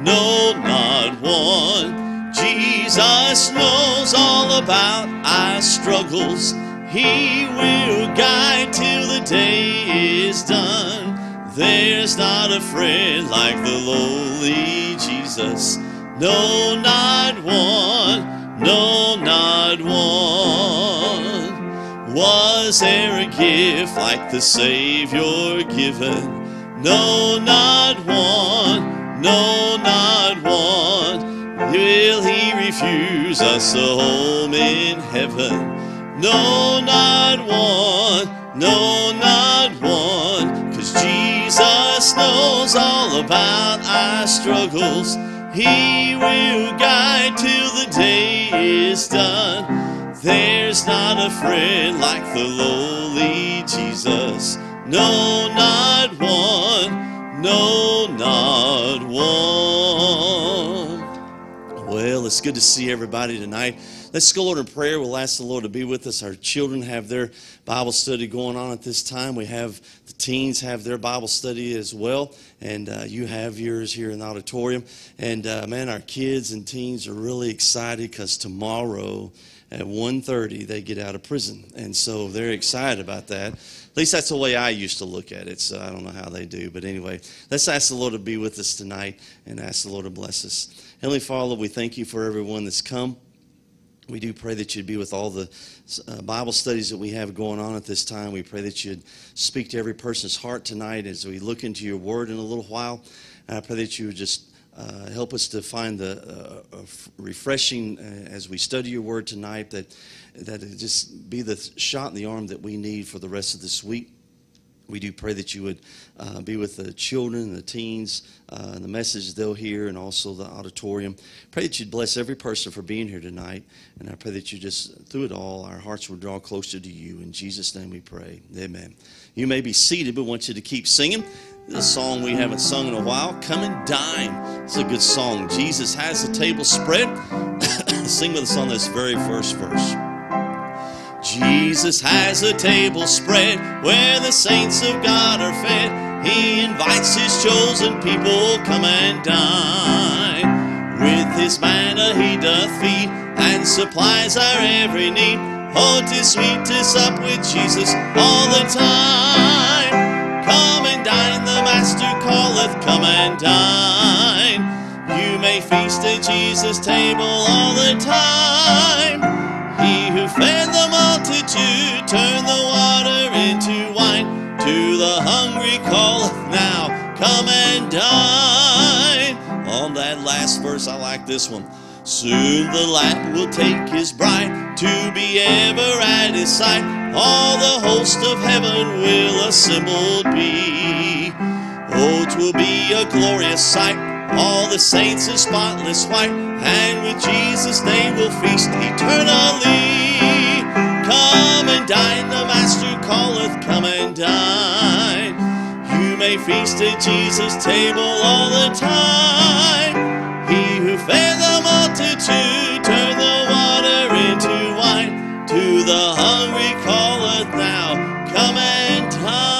no, not one. Jesus knows all about our struggles. He will guide till the day is done. There's not a friend like the lowly Jesus. No, not one. No, not one. Was there a gift like the Savior given? No, not one. No, not one. Will He refuse us a home in heaven? No, not one. No, not one. 'Cause Jesus knows all about our struggles. He will guide till the day is done. There's not a friend like the lowly Jesus. No, not one. No, not one. Well, it's good to see everybody tonight. Let's go, Lord, in prayer. We'll ask the Lord to be with us. Our children have their Bible study going on at this time. We have the teens have their Bible study as well. And you have yours here in the auditorium. And, man, our kids and teens are really excited because tomorrow at 1:30 they get out of prison. And so they're excited about that. At least that's the way I used to look at it. So I don't know how they do. But anyway, let's ask the Lord to be with us tonight and ask the Lord to bless us. Heavenly Father, we thank you for everyone that's come. We do pray that you'd be with all the Bible studies that we have going on at this time. We pray that you'd speak to every person's heart tonight as we look into your word in a little while. And I pray that you would just help us to find the refreshing as we study your word tonight, that it just be the shot in the arm that we need for the rest of this week. We do pray that you would be with the children, the teens, and the message they'll hear, and also the auditorium. Pray that you'd bless every person for being here tonight. And I pray that you just, through it all, our hearts will draw closer to you. In Jesus' name we pray. Amen. You may be seated, but I want you to keep singing. This is a song we haven't sung in a while. Come and dine. It's a good song. Jesus has the table spread. Sing with us on this very first verse. Jesus has a table spread where the saints of God are fed. He invites his chosen people, come and dine. With his manna he doth feed and supplies our every need. Oh, 'tis sweet to sup with Jesus all the time. Come and dine, the Master calleth, come and dine. You may feast at Jesus' table all the time. He who fed the multitude turned the water into wine. To the hungry calleth now, come and dine. On that last verse, I like this one. Soon the Lamb will take his bride to be ever at his side. All the host of heaven will assembled be. Oh, 'twill be a glorious sight. All the saints in spotless white, and with Jesus they will feast eternally. Come and dine, the Master calleth, come and dine. You may feast at Jesus' table all the time. He who fed the multitude turned the water into wine. To the hungry calleth now, come and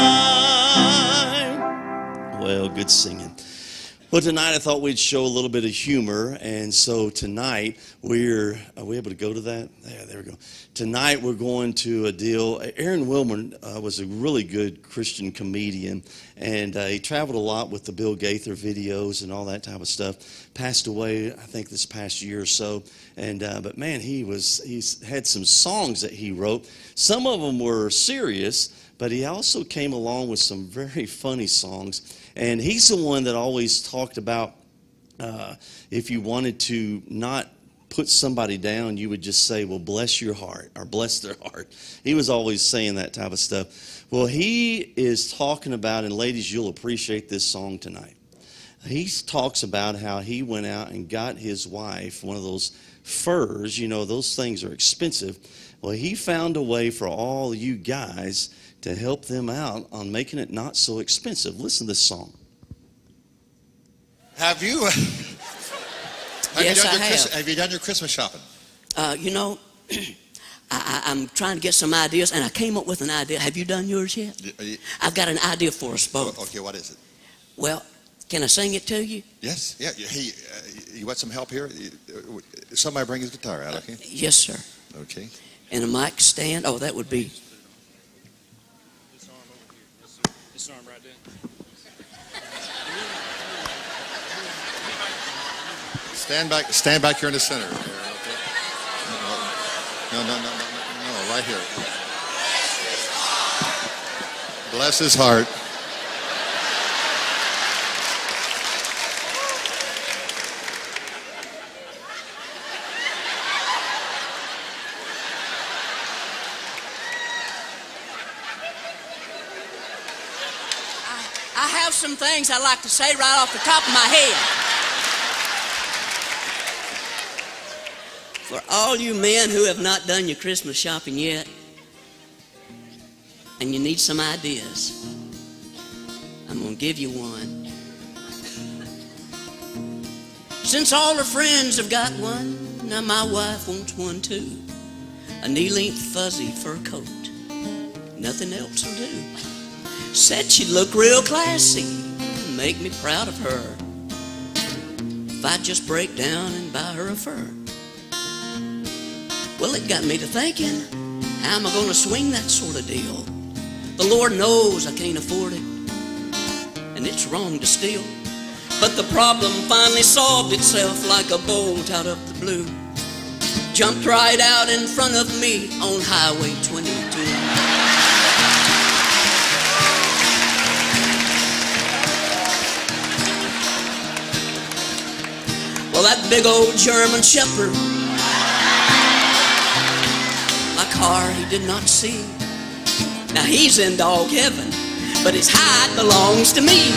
dine. Well, good singing. Well, tonight I thought we'd show a little bit of humor, and so tonight are we able to go to that? Yeah, there we go. Tonight we're going to a deal. Aaron Wilmer was a really good Christian comedian, and he traveled a lot with the Bill Gaither videos and all that type of stuff. Passed away, I think, this past year or so. And but man, he's had some songs that he wrote. Some of them were serious, but he also came along with some very funny songs. And he's the one that always talked about if you wanted to not put somebody down, you would just say, well, bless your heart, or bless their heart. He was always saying that type of stuff. Well, he is talking about, and ladies, you'll appreciate this song tonight. He talks about how he went out and got his wife one of those furs. You know, those things are expensive. Well, he found a way for all you guys to help them out on making it not so expensive. Listen to this song. Have you? Yes, I have. Have you done your Christmas shopping? You know, I'm trying to get some ideas, and I came up with an idea. Have you done yours yet? I've got an idea for us both. Okay, what is it? Well, Can I sing it to you? Yes. Yeah. Hey, you want some help here? Somebody bring his guitar out, okay? Yes, sir. Okay. And a mic stand. Oh, that would be. This arm right there. Stand back here in the center. Okay. No, right here. Bless his heart. I have some things I'd like to say right off the top of my head. For all you men who have not done your Christmas shopping yet, and you need some ideas, I'm going to give you one. Since all her friends have got one, now my wife wants one too. A knee-length fuzzy fur coat. Nothing else will do. Said she'd look real classy and make me proud of her if I'd just break down and buy her a fur. Well, it got me to thinking, how am I going to swing that sort of deal? The Lord knows I can't afford it, and it's wrong to steal. But the problem finally solved itself like a bolt out of the blue. Jumped right out in front of me on Highway 22. Well, that big old German shepherd, my car he did not see. Now he's in dog heaven, but his hide belongs to me.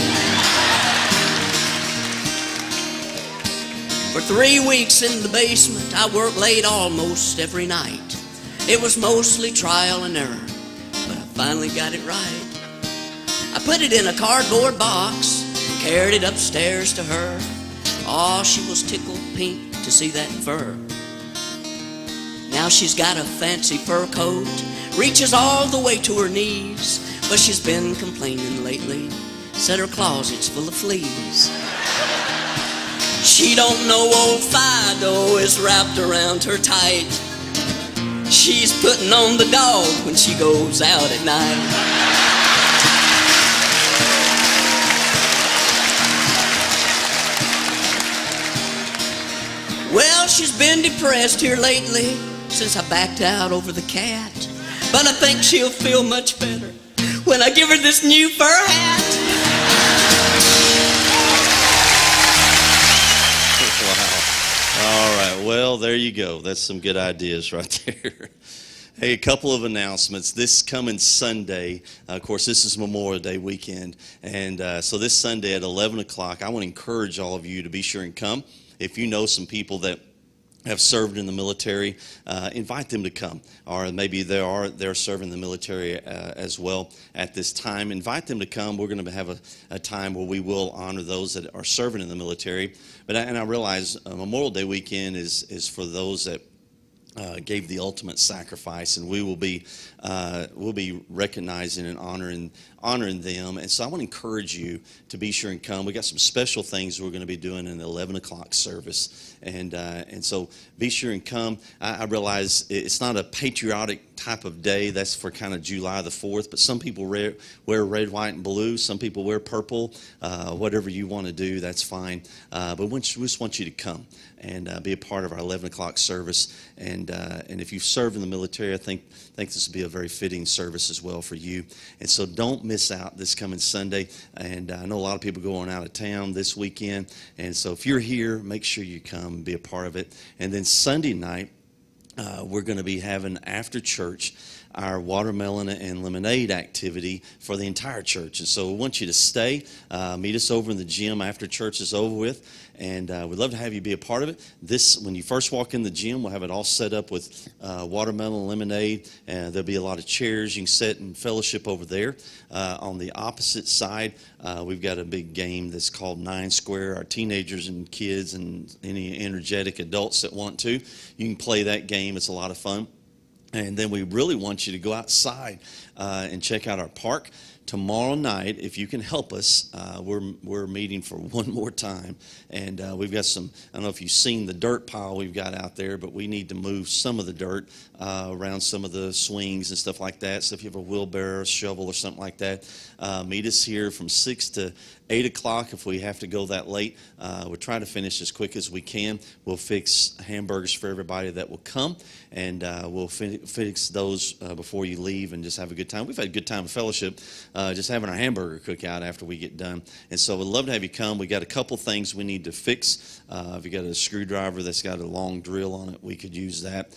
For 3 weeks in the basement, I worked late almost every night. It was mostly trial and error, but I finally got it right. I put it in a cardboard box, carried it upstairs to her. Oh, she was tickled pink to see that fur. Now she's got a fancy fur coat, reaches all the way to her knees, but she's been complaining lately, said her closet's full of fleas. She don't know old Fido is wrapped around her tight. She's putting on the dog when she goes out at night. Well, she's been depressed here lately since I backed out over the cat. But I think she'll feel much better when I give her this new fur hat. Wow. All right. Well, there you go. That's some good ideas right there. Hey, a couple of announcements. This coming Sunday, of course, this is Memorial Day weekend. And so this Sunday at 11 o'clock, I want to encourage all of you to be sure and come. If you know some people that have served in the military, invite them to come. Or maybe they're serving the military as well at this time. Invite them to come. We're going to have a time where we will honor those that are serving in the military. But I realize Memorial Day weekend is for those that gave the ultimate sacrifice, and we'll be recognizing and honoring them. And so I want to encourage you to be sure and come. We got some special things we're going to be doing in the 11 o'clock service, and so be sure and come. I realize it's not a patriotic type of day. That's for kind of July the 4th, but some people wear red, white, and blue. Some people wear purple. Whatever you want to do, that's fine. But we just want you to come and be a part of our 11 o'clock service. And if you've served in the military, I think this will be a very fitting service as well for you. And so don't miss out this coming Sunday. And I know a lot of people going out of town this weekend. And so if you're here, make sure you come and be a part of it. And then Sunday night, we're going to be having after church our watermelon and lemonade activity for the entire church. And so we want you to stay, meet us over in the gym after church is over with, and we'd love to have you be a part of it. When you first walk in the gym, we'll have it all set up with watermelon and lemonade, and there'll be a lot of chairs. You can sit and fellowship over there. On the opposite side, we've got a big game that's called 9 Square. Our teenagers and kids and any energetic adults that want to, you can play that game. It's a lot of fun. And then we really want you to go outside and check out our park. tomorrow night, if you can help us, we're meeting for one more time, and we've got some. I don't know if you've seen the dirt pile we've got out there, but we need to move some of the dirt around some of the swings and stuff like that. So if you have a wheelbarrow, shovel, or something like that, meet us here from 6 to 8 o'clock. If we have to go that late, we'll try to finish as quick as we can. We'll fix hamburgers for everybody that will come, and we'll fix those before you leave, and just have a good time. We've had a good time of fellowship, just having our hamburger cookout after we get done. And so we'd love to have you come. We got a couple things we need to fix. If you got a screwdriver that's got a long drill on it, we could use that.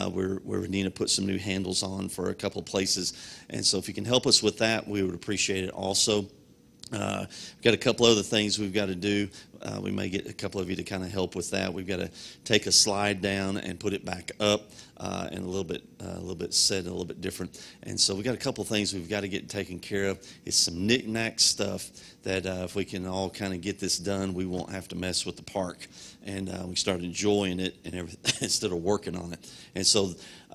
We need to put some new handles on for a couple places. And so if you can help us with that, we would appreciate it also. We've got a couple other things we've got to do. We may get a couple of you to kind of help with that. We've got to take a slide down and put it back up, and a little bit set a little bit different. And so we've got a couple of things we've got to get taken care of. It's some knick-knack stuff that if we can all kind of get this done, we won't have to mess with the park, and we start enjoying it and everything instead of working on it. And so,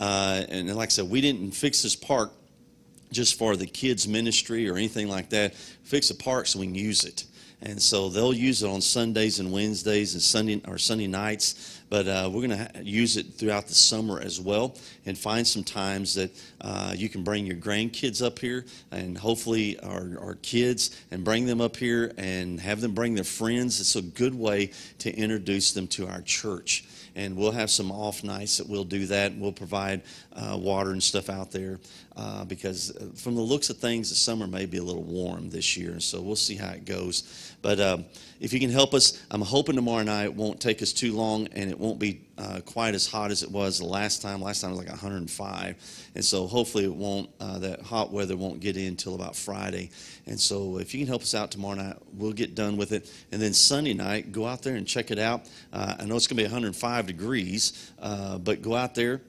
and like I said, we didn't fix this park just for the kids' ministry or anything like that. Fix a park so we can use it. And so they'll use it on Sundays and Wednesdays and Sunday nights. But we're going to use it throughout the summer as well, and find some times that you can bring your grandkids up here, and hopefully our kids, and bring them up here and have them bring their friends. It's a good way to introduce them to our church. And we'll have some off nights that we'll do that. We'll provide water and stuff out there because from the looks of things, the summer may be a little warm this year. So we'll see how it goes. But if you can help us, I'm hoping tomorrow night won't take us too long, and it won't be quite as hot as it was the last time. Last time it was like 105. And so hopefully it won't, that hot weather won't get in until about Friday. And so if you can help us out tomorrow night, we'll get done with it. And then Sunday night, go out there and check it out. I know it's going to be 105 degrees, but go out there.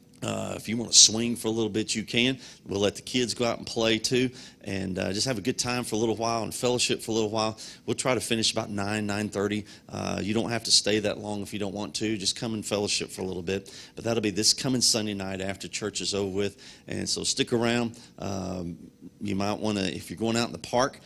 If you want to swing for a little bit, you can. We'll let the kids go out and play too, and just have a good time for a little while and fellowship for a little while. We'll try to finish about 9:30. You don't have to stay that long if you don't want to. Just come and fellowship for a little bit. But that'll be this coming Sunday night after church is over with. And so stick around. You might want to, if you're going out in the park,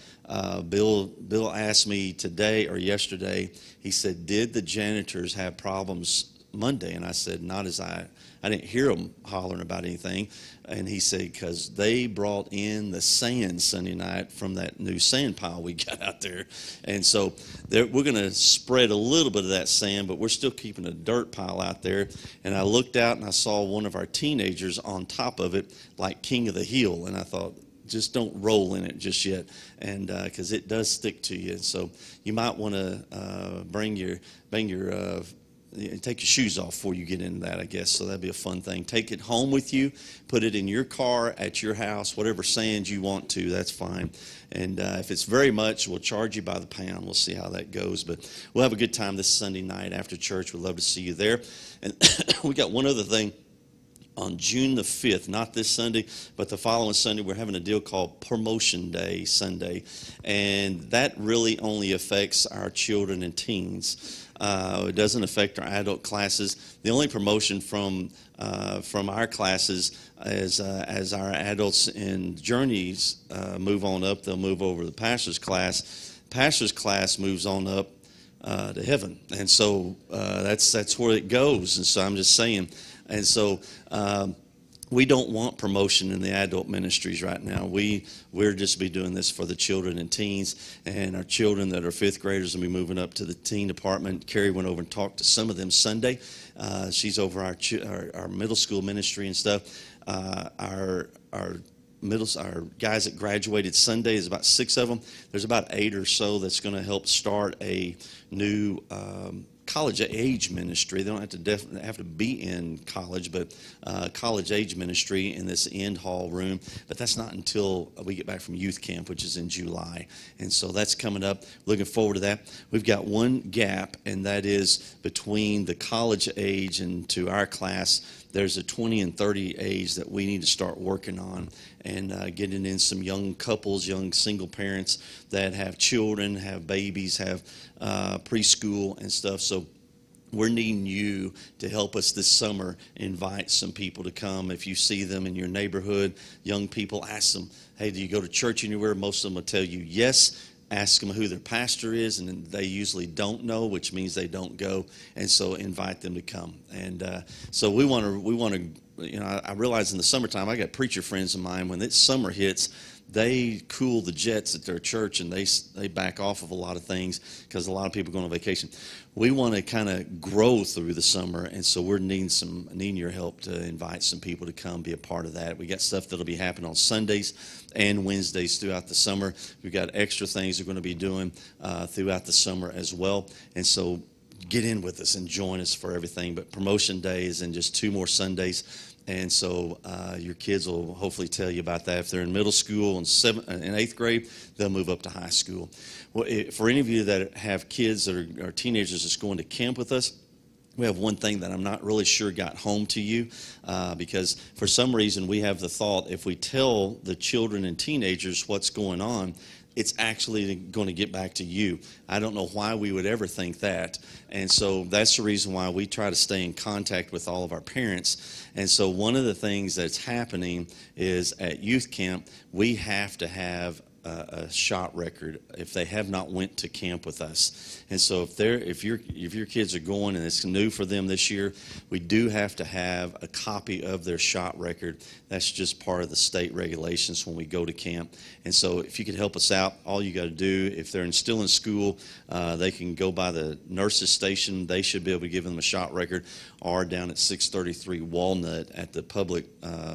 Bill asked me today or yesterday, he said, did the janitors have problems Monday? And I said, not as I didn't hear them hollering about anything. And he said, because they brought in the sand Sunday night from that new sand pile we got out there. And so we're going to spread a little bit of that sand, but we're still keeping a dirt pile out there. And I looked out and I saw one of our teenagers on top of it, like king of the hill. And I thought, just don't roll in it just yet, and because it does stick to you. And so you might want to take your shoes off before you get into that, I guess. So that'd be a fun thing. Take it home with you. Put it in your car, at your house, whatever sand you want to. That's fine. And if it's very much, we'll charge you by the pound. We'll see how that goes. But we'll have a good time this Sunday night after church. We'd love to see you there. And we got one other thing. On June the 5th, not this Sunday, but the following Sunday, we're having a deal called Promotion Day Sunday. And that really only affects our children and teens. It doesn't affect our adult classes. The only promotion from our classes is as our adults in journeys move on up, they'll move over to the pastor's class. Pastor's class moves on up to heaven. And so that's where it goes. And so I'm just saying. And so we don't want promotion in the adult ministries right now. We're just be doing this for the children and teens, and our children that are fifth graders will be moving up to the teen department. Carrie went over and talked to some of them Sunday. She's over our middle school ministry and stuff. Our guys that graduated Sunday is about 6 of them. There's about 8 or so that's going to help start a new college age ministry. They don't have to be in college, but college age ministry in this end hall room. But that's not until we get back from youth camp, which is in July. And so that's coming up. Looking forward to that. We've got one gap, and that is between the college age and to our class. There's a 20 and 30 age that we need to start working on, and getting in some young couples, young single parents that have children, have babies, have preschool and stuff. So we're needing you to help us this summer invite some people to come. If you see them in your neighborhood, young people, ask them, hey, do you go to church anywhere? Most of them will tell you yes. Ask them who their pastor is, and they usually don't know, which means they don't go. And so invite them to come. And so we want to, you know, I realize in the summertime, I got preacher friends of mine, when this summer hits, they cool the jets at their church, and they back off of a lot of things because a lot of people go on vacation. We want to kind of grow through the summer, and so we're needing your help to invite some people to come be a part of that. We got stuff that'll be happening on Sundays and Wednesdays throughout the summer. We've got extra things we're going to be doing throughout the summer as well, and so get in with us and join us for everything. But promotion day is in just 2 more Sundays. And so your kids will hopefully tell you about that. If they're in middle school and 8th grade, they'll move up to high school. Well, for any of you that have kids that are teenagers that's going to camp with us, we have one thing that I'm not really sure got home to you because for some reason we have the thought if we tell the children and teenagers what's going on, it's actually going to get back to you. I don't know why we would ever think that. And so that's the reason why we try to stay in contact with all of our parents. And so one of the things that's happening is at youth camp, we have to have a shot record if they have not went to camp with us. And so if your kids are going and it's new for them this year, we do have to have a copy of their shot record. That's just part of the state regulations when we go to camp. And so if you could help us out, all you got to do, if they're still in school, they can go by the nurses station. They should be able to give them a shot record, or down at 633 Walnut at the public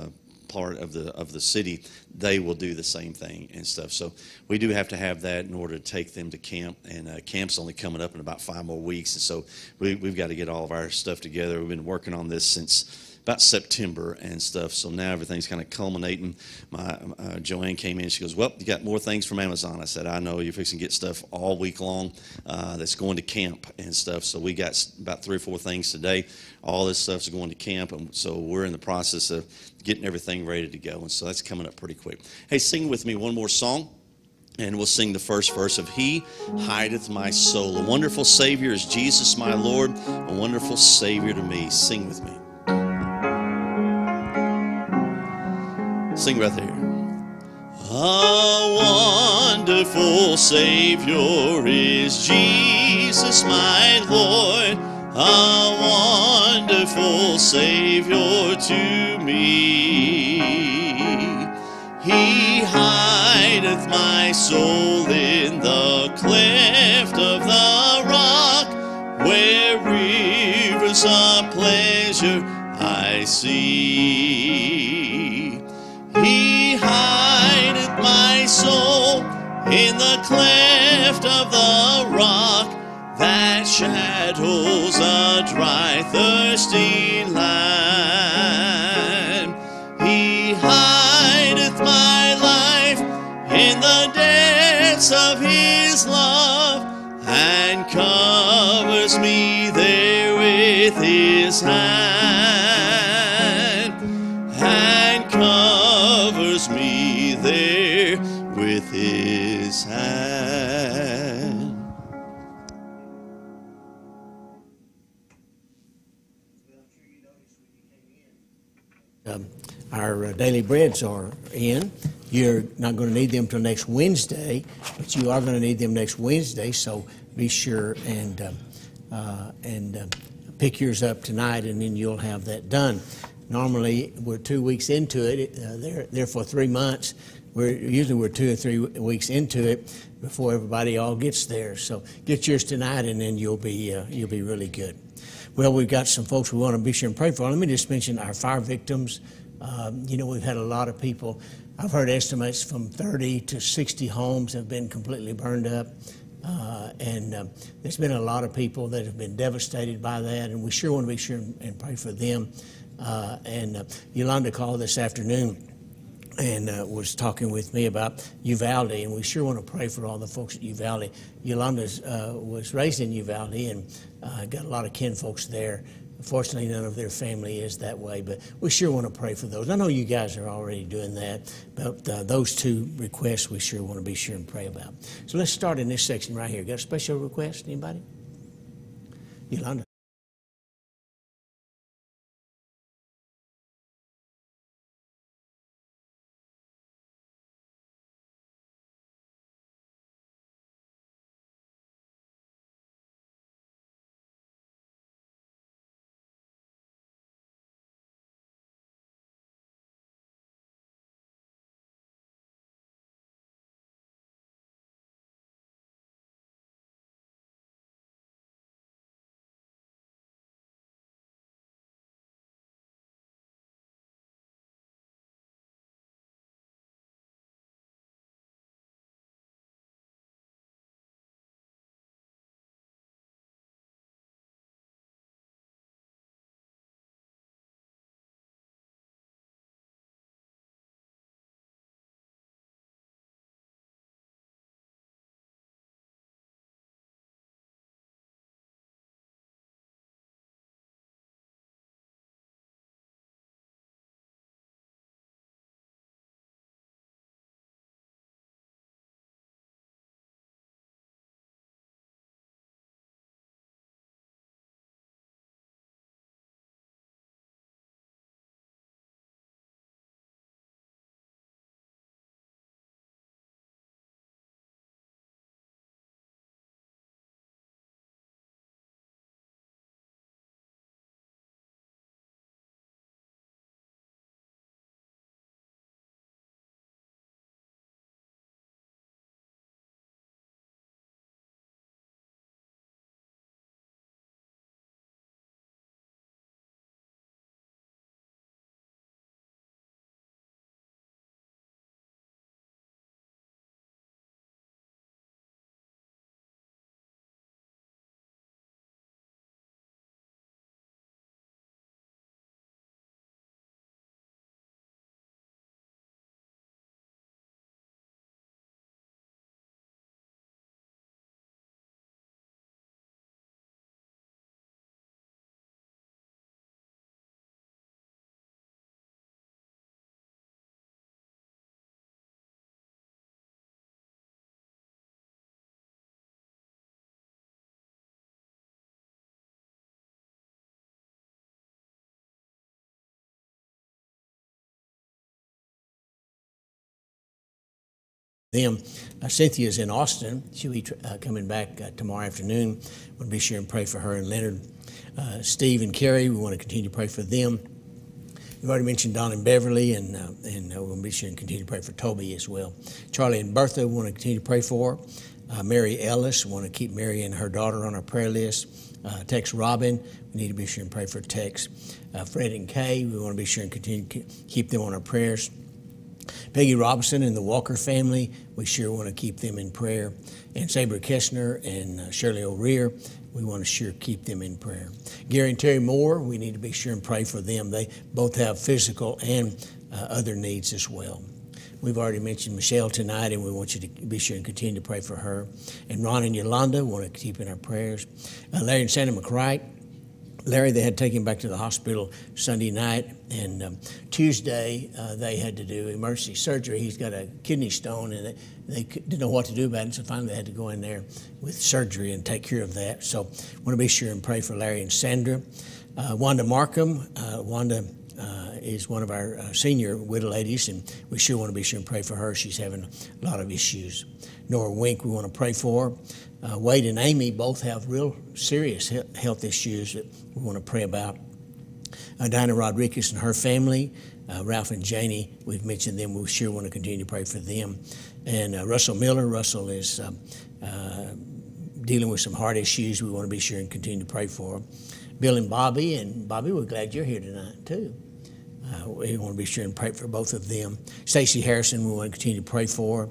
part of the city, they will do the same thing and stuff. So we do have to have that in order to take them to camp, and camp's only coming up in about 5 more weeks, and so we've got to get all of our stuff together. We've been working on this since about September and stuff, so now everything's kind of culminating. Joanne came in, she goes, well, you got more things from Amazon. I said, I know, you're fixing to get stuff all week long that's going to camp and stuff, so we got about 3 or 4 things today. All this stuff's going to camp, and so we're in the process of getting everything ready to go, and so that's coming up pretty quick. Hey, sing with me one more song, and we'll sing the first verse of He Hideth My Soul. A wonderful Savior is Jesus my Lord, a wonderful Savior to me. Sing with me. Sing right there. A wonderful Savior is Jesus my Lord, a wonderful Savior to me. He hideth my soul in the cleft of the rock, where rivers of pleasure I see. He hideth my soul in the cleft of the rock, that shadows a dry, thirsty land. He hideth my life in the depths of His love, and covers me there with His hand, and covers me there with His hand. Our daily breads are in. You're not going to need them till next Wednesday, but you are going to need them next Wednesday, so be sure and pick yours up tonight, and then you'll have that done. Normally, we're 2 weeks into it. They're for 3 months. We're 2 or 3 weeks into it before everybody all gets there. So get yours tonight, and then you'll be really good. Well, we've got some folks we want to be sure and pray for. Let me just mention our fire victims. We've had a lot of people. I've heard estimates from 30 to 60 homes have been completely burned up. There's been a lot of people that have been devastated by that, and we sure want to be sure and pray for them. Yolanda called this afternoon and was talking with me about Uvalde, and we sure want to pray for all the folks at Uvalde. Yolanda was raised in Uvalde and got a lot of kin folks there. Fortunately, none of their family is that way, but we sure want to pray for those. I know you guys are already doing that, but those 2 requests we sure want to be sure and pray about. So let's start in this section right here. Got a special request, anybody? Yolanda. them. Cynthia's in Austin. She'll be coming back tomorrow afternoon. Want to be sure and pray for her and Leonard. Steve and Carrie, we want to continue to pray for them. We've already mentioned Don and Beverly, and we'll be sure and continue to pray for Toby as well. Charlie and Bertha, we want to continue to pray for. Mary Ellis, we want to keep Mary and her daughter on our prayer list. Tex Robin, we need to be sure and pray for Tex. Fred and Kay, we want to be sure and continue to keep them on our prayers. Peggy Robinson and the Walker family, we sure want to keep them in prayer. And Sabre Kessner and Shirley O'Rear, we want to sure keep them in prayer. Gary and Terry Moore, we need to be sure and pray for them. They both have physical and other needs as well. We've already mentioned Michelle tonight, and we want you to be sure and continue to pray for her. And Ron and Yolanda, we want to keep in our prayers. Larry and Santa McCright. Larry, they had to take him back to the hospital Sunday night, and Tuesday they had to do emergency surgery. He's got a kidney stone, and they didn't know what to do about it, so finally they had to go in there with surgery and take care of that. So I want to be sure and pray for Larry and Sandra. Wanda Markham. Wanda is one of our senior widow ladies, and we sure want to be sure and pray for her. She's having a lot of issues. Nora Wink, we want to pray for. Wade and Amy both have real serious health issues that we want to pray about. Diana Rodriguez and her family. Ralph and Janie, we've mentioned them. We sure want to continue to pray for them. And Russell Miller. Russell is dealing with some heart issues. We want to be sure and continue to pray for. Bill and Bobby. And Bobby, we're glad you're here tonight, too. We want to be sure and pray for both of them. Stacy Harrison, we want to continue to pray for.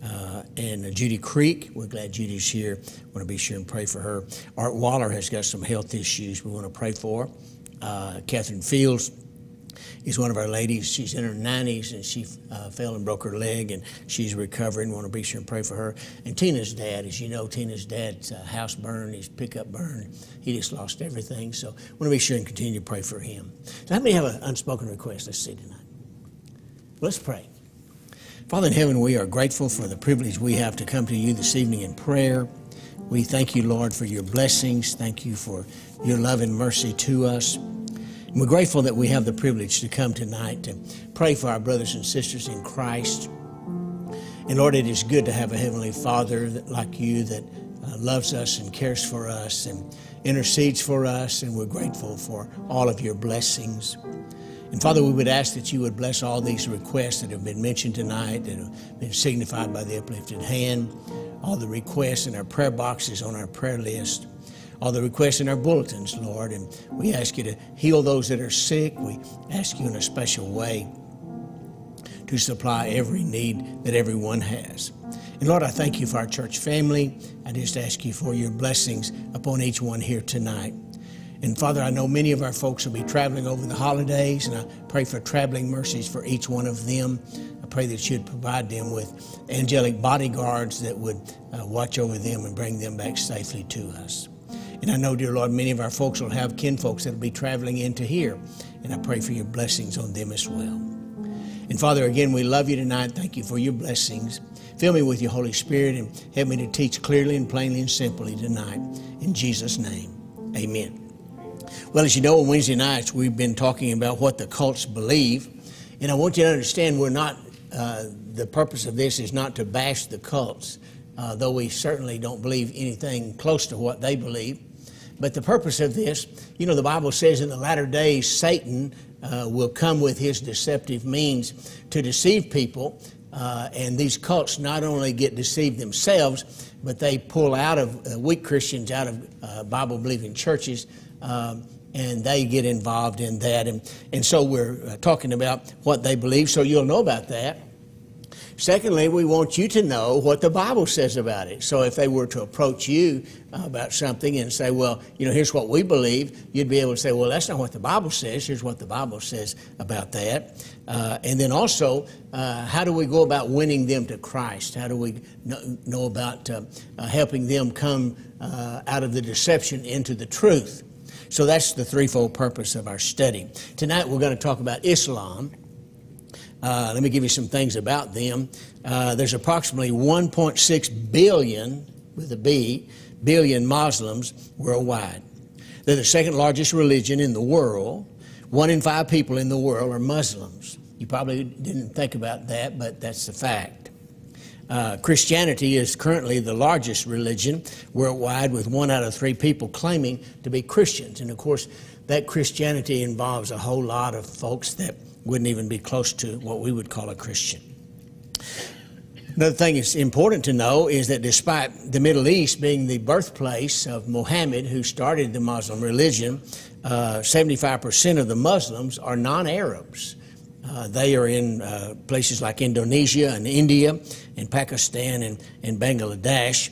And Judy Creek, we're glad Judy's here. We want to be sure and pray for her. Art Waller has got some health issues we want to pray for. Catherine Fields is one of our ladies. She's in her 90s, and she fell and broke her leg, and she's recovering. We want to be sure and pray for her. And Tina's dad, as you know, Tina's dad's house burned, his pickup burned. He just lost everything, so we want to be sure and continue to pray for him. So how many have an unspoken request? Let's see tonight. Let's pray. Father in heaven, we are grateful for the privilege we have to come to you this evening in prayer. We thank you, Lord, for your blessings. Thank you for your love and mercy to us. And we're grateful that we have the privilege to come tonight to pray for our brothers and sisters in Christ. And Lord, it is good to have a Heavenly Father like you that loves us and cares for us and intercedes for us. And we're grateful for all of your blessings. And Father, we would ask that you would bless all these requests that have been mentioned tonight, that have been signified by the uplifted hand, all the requests in our prayer boxes on our prayer list, all the requests in our bulletins, Lord. And we ask you to heal those that are sick. We ask you in a special way to supply every need that everyone has. And Lord, I thank you for our church family. I just ask you for your blessings upon each one here tonight. And Father, I know many of our folks will be traveling over the holidays, and I pray for traveling mercies for each one of them. I pray that you'd provide them with angelic bodyguards that would watch over them and bring them back safely to us. And I know, dear Lord, many of our folks will have kinfolks that will be traveling into here, and I pray for your blessings on them as well. And Father, again, we love you tonight. Thank you for your blessings. Fill me with your Holy Spirit and help me to teach clearly and plainly and simply tonight. In Jesus' name, amen. Well, as you know, on Wednesday nights, we've been talking about what the cults believe. And I want you to understand we're not, the purpose of this is not to bash the cults, though we certainly don't believe anything close to what they believe. But the purpose of this, you know, the Bible says in the latter days, Satan will come with his deceptive means to deceive people. And these cults not only get deceived themselves, but they pull out of weak Christians out of Bible-believing churches, and they get involved in that. And so we're talking about what they believe, so you'll know about that. Secondly, we want you to know what the Bible says about it. So if they were to approach you about something and say, well, you know, here's what we believe, you'd be able to say, well, that's not what the Bible says. Here's what the Bible says about that. And then also, how do we go about winning them to Christ? How do we know about helping them come out of the deception into the truth? So that's the threefold purpose of our study. Tonight we're going to talk about Islam. Let me give you some things about them. There's approximately 1.6 billion, with a B, billion Muslims worldwide. They're the second largest religion in the world. 1 in 5 people in the world are Muslims. You probably didn't think about that, but that's the fact. Christianity is currently the largest religion worldwide, with 1 out of 3 people claiming to be Christians. And of course, that Christianity involves a whole lot of folks that wouldn't even be close to what we would call a Christian. Another thing that's important to know is that despite the Middle East being the birthplace of Muhammad, who started the Muslim religion, 75% of the Muslims are non-Arabs. They are in places like Indonesia and India and Pakistan and Bangladesh.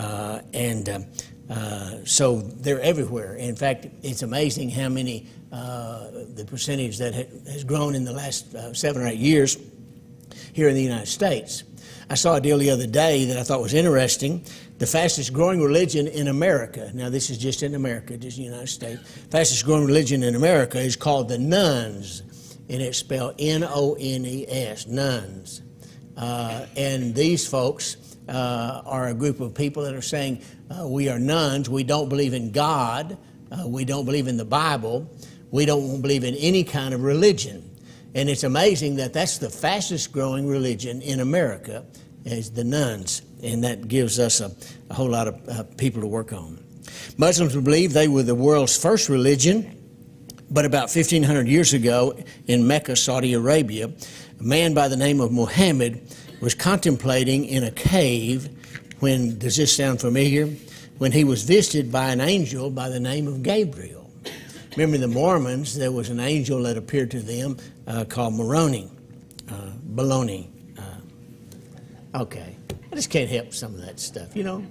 So they're everywhere. In fact, it's amazing how many, the percentage that has grown in the last 7 or 8 years here in the United States. I saw a deal the other day that I thought was interesting. The fastest growing religion in America, now this is just in America, just in the United States, fastest growing religion in America is called the Nuns, and it's spelled N-O-N-E-S, nuns. And these folks are a group of people that are saying, we are nuns, we don't believe in God, we don't believe in the Bible, we don't believe in any kind of religion. And it's amazing that that's the fastest growing religion in America, is the nuns. And that gives us a whole lot of people to work on. Muslims believe they were the world's first religion, but about 1,500 years ago in Mecca, Saudi Arabia, a man by the name of Muhammad was contemplating in a cave when, does this sound familiar? When he was visited by an angel by the name of Gabriel. Remember the Mormons, there was an angel that appeared to them called Baloney. Okay, I just can't help some of that stuff, you know.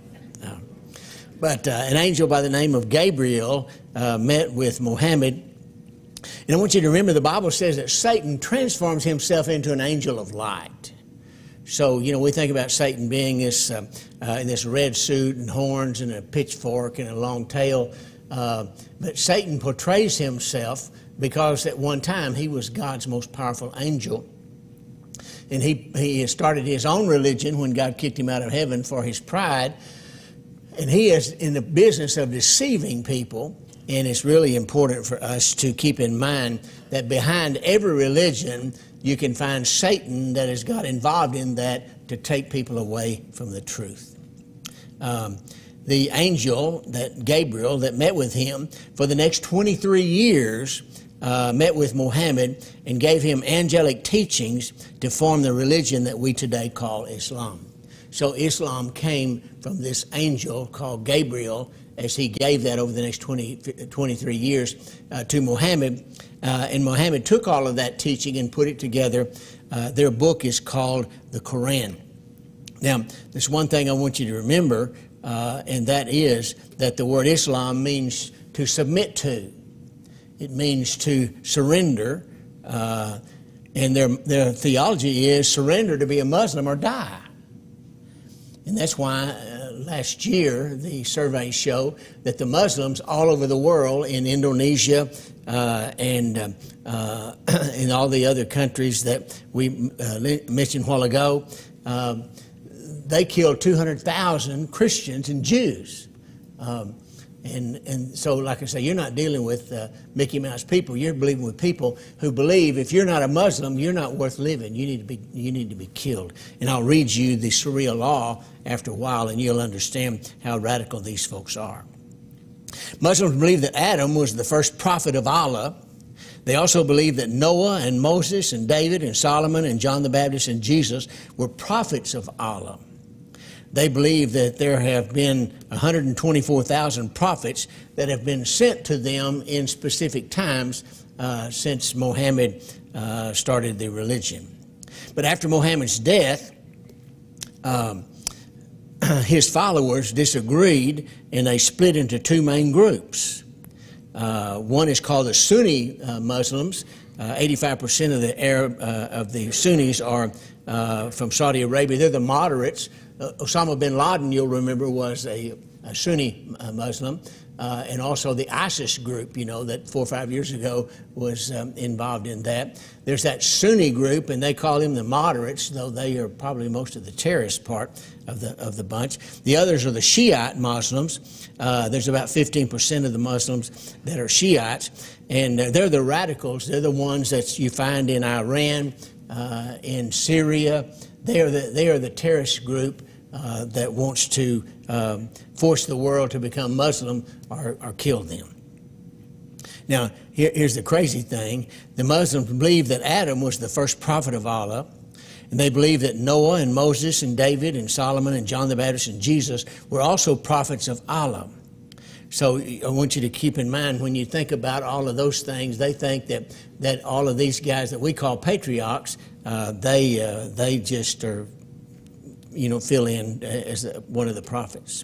But an angel by the name of Gabriel met with Muhammad. And I want you to remember the Bible says that Satan transforms himself into an angel of light. So, you know, we think about Satan being this, in this red suit and horns and a pitchfork and a long tail. But Satan portrays himself because at one time he was God's most powerful angel. And he started his own religion when God kicked him out of heaven for his pride. And he is in the business of deceiving people. And it's really important for us to keep in mind that behind every religion, you can find Satan that has got involved in that to take people away from the truth. The angel, that Gabriel, that met with him for the next 23 years, met with Muhammad and gave him angelic teachings to form the religion that we today call Islam. So Islam came from this angel called Gabriel, as he gave that over the next 23 years to Muhammad. And Muhammad took all of that teaching and put it together. Their book is called the Quran. Now, there's one thing I want you to remember, and that is that the word Islam means to submit to. It means to surrender. And their theology is surrender to be a Muslim or die. And that's why last year the surveys show that the Muslims all over the world, in Indonesia and in all the other countries that we mentioned a while ago, they killed 200,000 Christians and Jews. And so, like I say, you're not dealing with Mickey Mouse people. You're dealing with people who believe if you're not a Muslim, you're not worth living. You need to be killed. And I'll read you the Sharia law after a while, and you'll understand how radical these folks are. Muslims believe that Adam was the first prophet of Allah. They also believe that Noah and Moses and David and Solomon and John the Baptist and Jesus were prophets of Allah. They believe that there have been 124,000 prophets that have been sent to them in specific times since Muhammad started the religion. But after Muhammad's death, his followers disagreed, and they split into two main groups. One is called the Sunni Muslims. 85% of the Sunnis are from Saudi Arabia. They're the moderates. Osama bin Laden, you'll remember, was a Sunni Muslim, and also the ISIS group, you know, that 4 or 5 years ago was involved in that. There's that Sunni group, and they call them the moderates, though they are probably most of the terrorist part of the bunch. The others are the Shiite Muslims. There's about 15% of the Muslims that are Shiites, and they're the radicals. They're the ones that you find in Iran, in Syria. they are the terrorist group that wants to force the world to become Muslim or kill them. Now, here's the crazy thing. The Muslims believe that Adam was the first prophet of Allah, and they believe that Noah and Moses and David and Solomon and John the Baptist and Jesus were also prophets of Allah. So I want you to keep in mind, when you think about all of those things, they think that all of these guys that we call patriarchs, they just are, fill in as one of the prophets.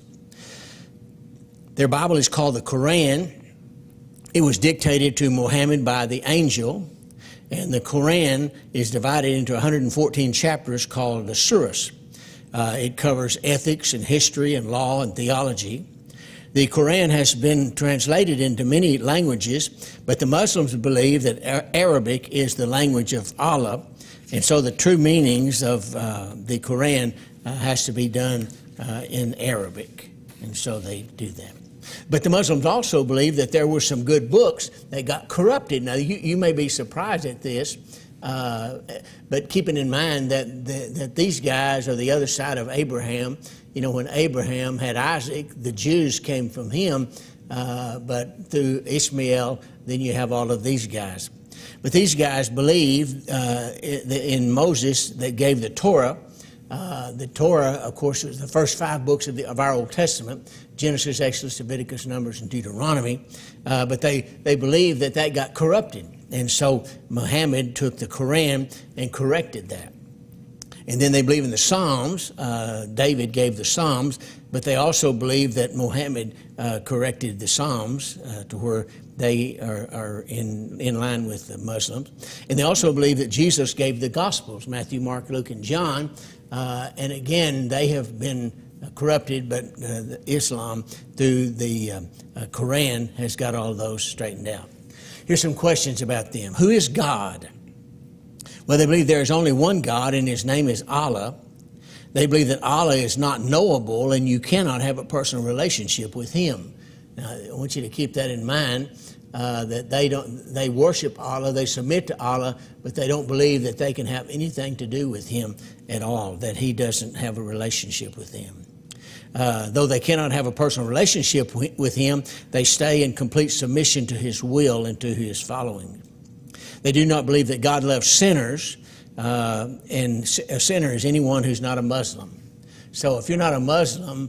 Their Bible is called the Quran. It was dictated to Muhammad by the angel, and the Quran is divided into 114 chapters called the surahs. It covers ethics and history and law and theology. The Quran has been translated into many languages, but the Muslims believe that Arabic is the language of Allah, and so the true meanings of the Quran has to be done in Arabic, and so they do that. But the Muslims also believe that there were some good books that got corrupted. Now, you may be surprised at this, but keeping in mind that these guys are the other side of Abraham. When Abraham had Isaac, the Jews came from him, but through Ishmael, then you have all of these guys. But these guys believe in Moses that gave the Torah. The Torah, of course, was the first 5 books of our Old Testament: Genesis, Exodus, Leviticus, Numbers, and Deuteronomy. But they believe that got corrupted. And so Muhammad took the Quran and corrected that. And then they believe in the Psalms. David gave the Psalms, but they also believe that Muhammad corrected the Psalms to where they are in line with the Muslims. And they also believe that Jesus gave the Gospels: Matthew, Mark, Luke, and John. And again, they have been corrupted, but Islam, through the Quran, has got all those straightened out. Here's some questions about them. Who is God? Well, they believe there is only one God, and His name is Allah. They believe that Allah is not knowable, and you cannot have a personal relationship with Him. Now, I want you to keep that in mind, that they worship Allah, they submit to Allah, but they don't believe that they can have anything to do with Him at all, that He doesn't have a relationship with them. Though they cannot have a personal relationship with Him, they stay in complete submission to His will and to His following. They do not believe that God loves sinners, and a sinner is anyone who's not a Muslim. So if you're not a Muslim,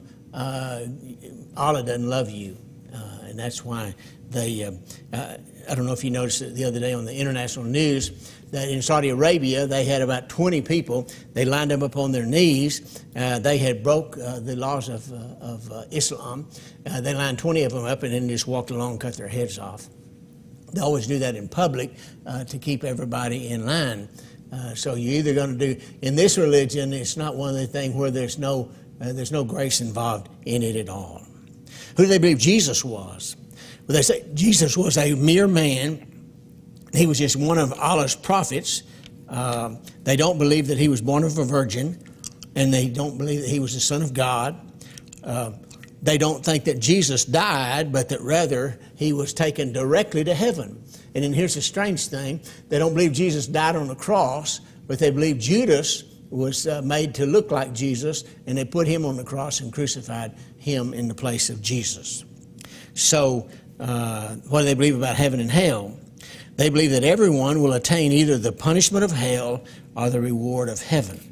Allah doesn't love you, and that's why they, I don't know if you noticed it the other day on the international news, that in Saudi Arabia, they had about 20 people. They lined them up on their knees. They had broke the laws of Islam. They lined 20 of them up and then just walked along and cut their heads off. They always do that in public to keep everybody in line. So you're either going to do, in this religion, it's not one of the things where there's no grace involved in it at all. Who do they believe Jesus was? Well, they say Jesus was a mere man. He was just one of Allah's prophets. They don't believe that He was born of a virgin, and they don't believe that He was the Son of God. They don't think that Jesus died, but that rather He was taken directly to heaven. And then here's the strange thing. They don't believe Jesus died on the cross, but they believe Judas was made to look like Jesus, and they put him on the cross and crucified him in the place of Jesus. So what do they believe about heaven and hell? They believe that everyone will attain either the punishment of hell or the reward of heaven.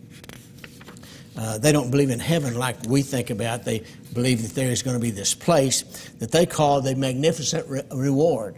They don't believe in heaven like we think about. They believe that there is going to be this place that they call the magnificent reward.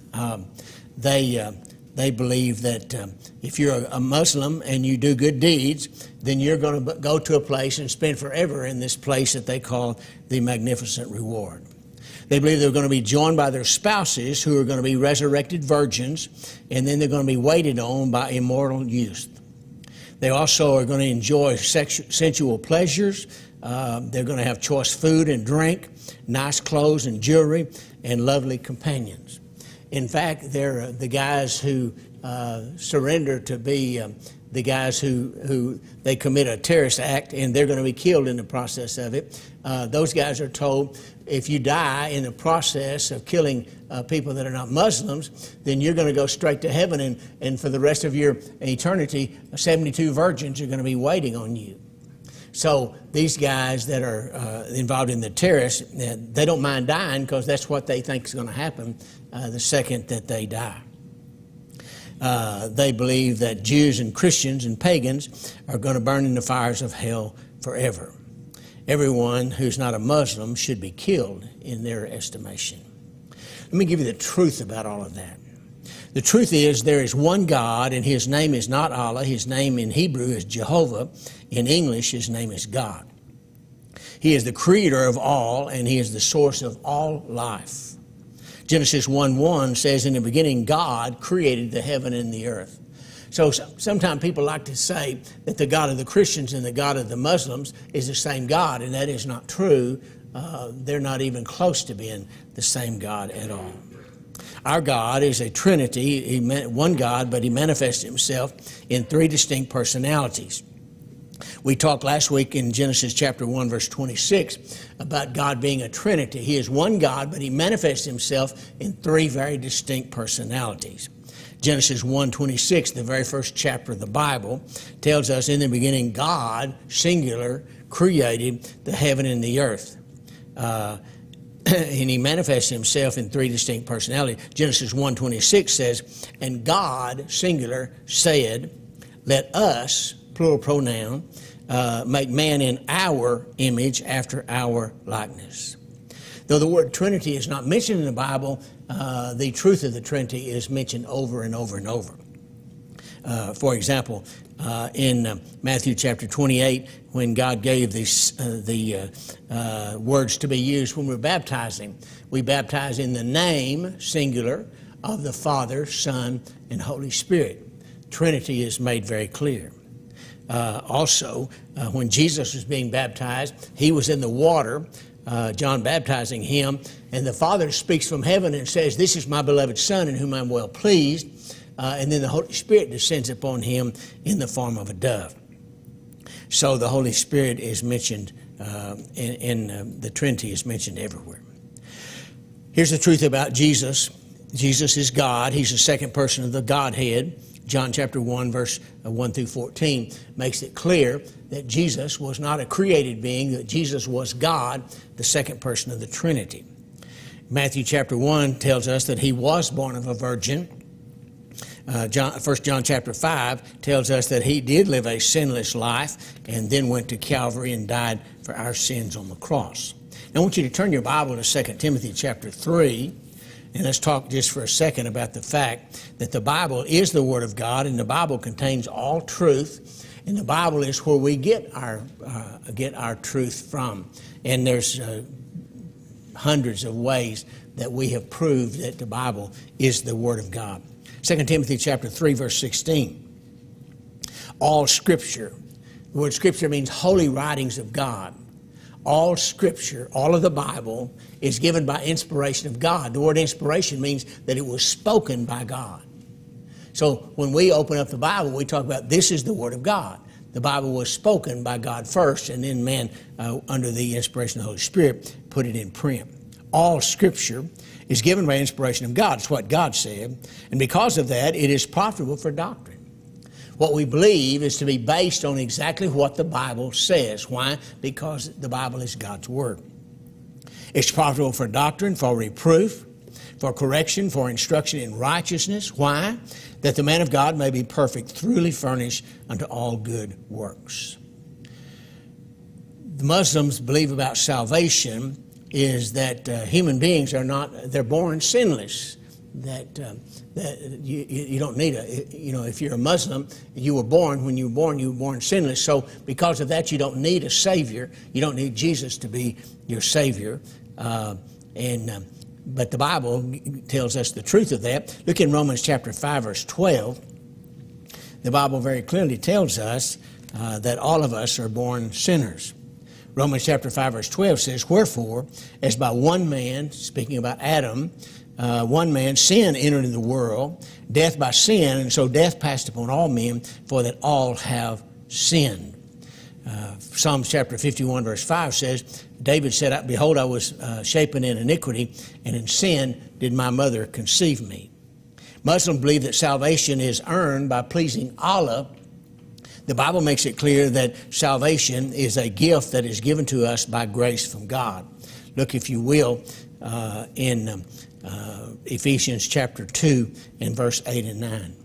They believe that if you're a Muslim and you do good deeds, then you're going to go to a place and spend forever in this place that they call the magnificent reward. They believe they're going to be joined by their spouses, who are going to be resurrected virgins, and then they're going to be waited on by immortal youth. They also are going to enjoy sensual pleasures. They're going to have choice food and drink, nice clothes and jewelry, and lovely companions. In fact, they're the guys who surrender to be the guys who they commit a terrorist act and they're going to be killed in the process of it. Those guys are told, if you die in the process of killing people that are not Muslims, then you're going to go straight to heaven, and for the rest of your eternity, 72 virgins are going to be waiting on you. So these guys that are involved in the terrorists, they don't mind dying because that's what they think is going to happen the second that they die. They believe that Jews and Christians and pagans are going to burn in the fires of hell forever. Everyone who's not a Muslim should be killed in their estimation. Let me give you the truth about all of that. The truth is there is one God, and His name is not Allah. His name in Hebrew is Jehovah. In English, His name is God. He is the creator of all, and He is the source of all life. Genesis 1:1 says, in the beginning, God created the heaven and the earth. So sometimes people like to say that the God of the Christians and the God of the Muslims is the same God, and that is not true. They're not even close to being the same God at all. Our God is a Trinity, one God, but He manifests Himself in three distinct personalities. We talked last week in Genesis chapter 1, verse 26, about God being a Trinity. He is one God, but He manifests Himself in three very distinct personalities. Genesis 1:26, the very first chapter of the Bible, tells us, in the beginning, God, singular, created the heaven and the earth. And He manifests Himself in three distinct personalities. Genesis 1:26 says, and God, singular, said, let us, plural pronoun, make man in our image after our likeness. Though the word Trinity is not mentioned in the Bible, the truth of the Trinity is mentioned over and over and over. For example, in Matthew chapter 28, when God gave the words to be used when we're baptizing, we baptize in the name, singular, of the Father, Son, and Holy Spirit. Trinity is made very clear. Also, when Jesus was being baptized, He was in the water, John baptizing Him, and the Father speaks from heaven and says, this is my beloved Son in whom I'm well pleased, and then the Holy Spirit descends upon Him in the form of a dove. So the Holy Spirit is mentioned, in the Trinity is mentioned everywhere. Here's the truth about Jesus. Jesus is God. He's the second person of the Godhead. John chapter 1, verse 1 through 14 makes it clear that Jesus was not a created being, that Jesus was God, the second person of the Trinity. Matthew chapter 1 tells us that He was born of a virgin. 1 John chapter 5 tells us that He did live a sinless life and then went to Calvary and died for our sins on the cross. Now I want you to turn your Bible to 2 Timothy chapter 3. And let's talk just for a second about the fact that the Bible is the Word of God, and the Bible contains all truth, and the Bible is where we get our truth from. And there's hundreds of ways that we have proved that the Bible is the Word of God. 2 Timothy chapter 3, verse 16. All Scripture. The word Scripture means holy writings of God. All Scripture, all of the Bible, is given by inspiration of God. The word inspiration means that it was spoken by God. So when we open up the Bible, we talk about this is the Word of God. The Bible was spoken by God first, and then man, under the inspiration of the Holy Spirit, put it in print. All Scripture is given by inspiration of God. It's what God said. And because of that, it is profitable for doctrine. What we believe is to be based on exactly what the Bible says. Why? Because the Bible is God's Word. It's profitable for doctrine, for reproof, for correction, for instruction in righteousness. Why? That the man of God may be perfect, truly furnished unto all good works. The Muslims believe about salvation is that human beings are not, they're born sinless. That you don't need if you're a Muslim, you were born, when you were born sinless. So because of that, you don't need a Savior. You don't need Jesus to be your Savior. But the Bible tells us the truth of that. Look in Romans chapter 5, verse 12. The Bible very clearly tells us that all of us are born sinners. Romans chapter 5, verse 12 says, wherefore, as by one man, speaking about Adam, one man, sin entered into the world, death by sin, and so death passed upon all men, for that all have sinned. Psalms chapter 51 verse 5 says, David said, behold, I was shapen in iniquity, and in sin did my mother conceive me. Muslims believe that salvation is earned by pleasing Allah. The Bible makes it clear that salvation is a gift that is given to us by grace from God. Look, if you will, in Ephesians chapter 2 and verse 8 and 9.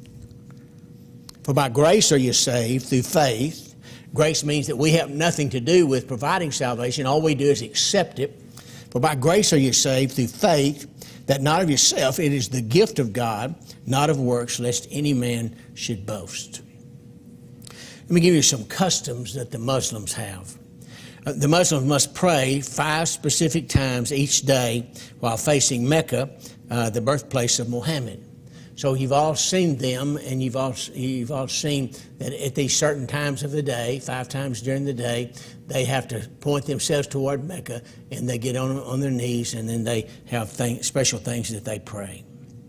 For by grace are you saved through faith. Grace means that we have nothing to do with providing salvation. All we do is accept it. For by grace are you saved through faith, that not of yourself, it is the gift of God, not of works, lest any man should boast. Let me give you some customs that the Muslims have. The Muslims must pray 5 specific times each day while facing Mecca, the birthplace of Muhammad. So you've all seen them, and you've all seen that at these certain times of the day, 5 times during the day, they have to point themselves toward Mecca, and they get on their knees, and then they have special things that they pray.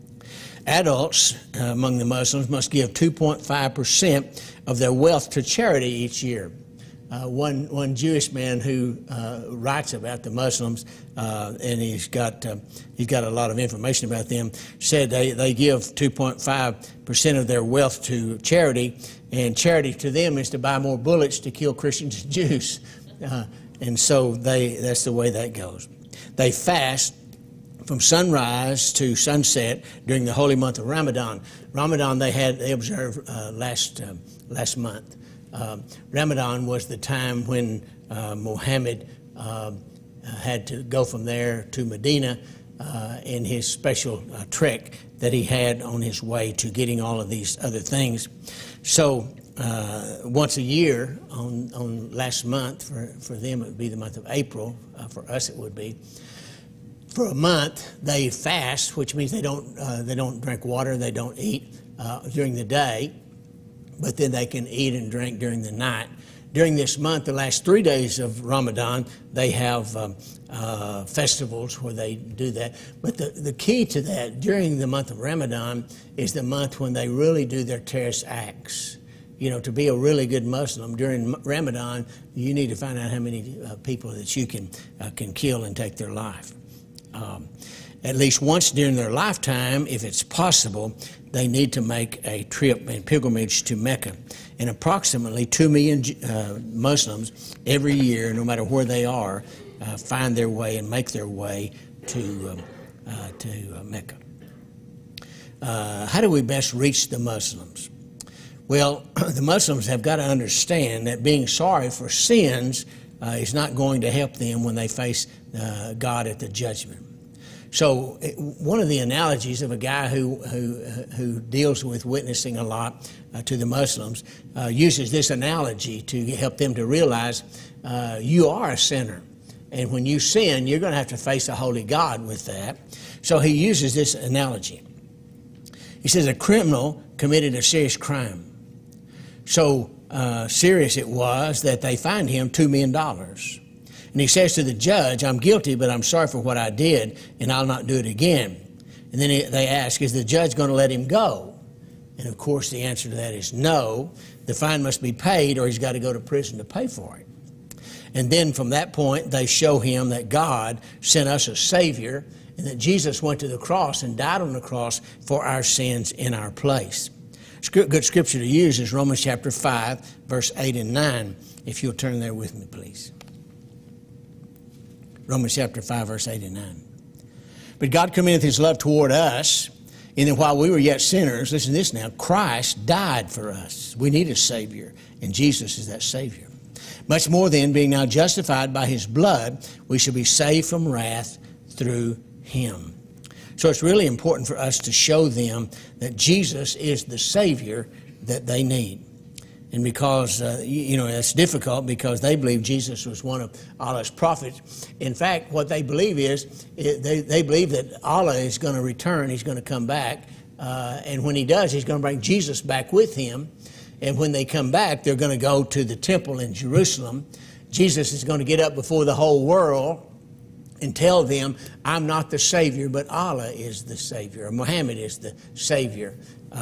Adults among the Muslims must give 2.5% of their wealth to charity each year. One Jewish man who writes about the Muslims, and he's got a lot of information about them, said they give 2.5% of their wealth to charity, and charity to them is to buy more bullets to kill Christians and Jews, and so that's the way that goes. They fast from sunrise to sunset during the holy month of Ramadan. Ramadan they observed last month. Ramadan was the time when Muhammad had to go from there to Medina in his special trek that he had on his way to getting all of these other things. So once a year on last month, for them it would be the month of April, for us it would be, for a month they fast, which means they don't drink water, they don't eat during the day, but then they can eat and drink during the night. During this month, the last 3 days of Ramadan, they have festivals where they do that. But the key to that, during the month of Ramadan, is the month when they really do their terrorist acts. You know, to be a really good Muslim, during Ramadan, you need to find out how many people that you can kill and take their life. At least once during their lifetime, if it's possible, they need to make a trip and pilgrimage to Mecca. And approximately 2 million Muslims every year, no matter where they are, find their way and make their way to Mecca. How do we best reach the Muslims? Well, the Muslims have got to understand that being sorry for sins is not going to help them when they face God at the judgment. So one of the analogies of a guy who deals with witnessing a lot to the Muslims uses this analogy to help them to realize you are a sinner. And when you sin, you're going to have to face a holy God with that. So he uses this analogy. He says a criminal committed a serious crime. So serious it was that they fined him $2 million. And he says to the judge, I'm guilty, but I'm sorry for what I did, and I'll not do it again. And then they ask, is the judge going to let him go? And of course the answer to that is no. The fine must be paid, or he's got to go to prison to pay for it. And then from that point, they show him that God sent us a Savior, and that Jesus went to the cross and died on the cross for our sins in our place. Good scripture to use is Romans chapter 5, verse 8 and 9. If you'll turn there with me, please. Romans chapter 5, verse 8 and 9. But God commendeth his love toward us, in that while we were yet sinners, listen to this now, Christ died for us. We need a Savior, and Jesus is that Savior. Much more then, being now justified by his blood, we shall be saved from wrath through him. So it's really important for us to show them that Jesus is the Savior that they need. And because, it's difficult because they believe Jesus was one of Allah's prophets. In fact, what they believe is they believe that Allah is going to return, he's going to come back. And when he does, he's going to bring Jesus back with him. And when they come back, they're going to go to the temple in Jerusalem. Jesus is going to get up before the whole world. and tell them, I'm not the Savior, but Allah is the Savior, or Muhammad is the Savior.